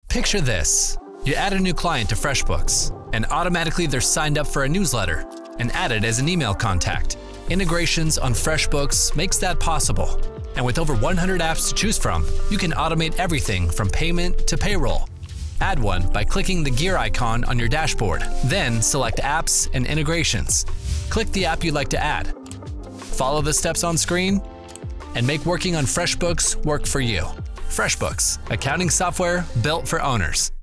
Picture this. You add a new client to FreshBooks, and automatically they're signed up for a newsletter and added as an email contact. Integrations on FreshBooks makes that possible. And with over 100 apps to choose from, you can automate everything from payment to payroll. Add one by clicking the gear icon on your dashboard. Then select Apps and Integrations. Click the app you'd like to add. Follow the steps on screen and make working on FreshBooks work for you. FreshBooks, accounting software built for owners.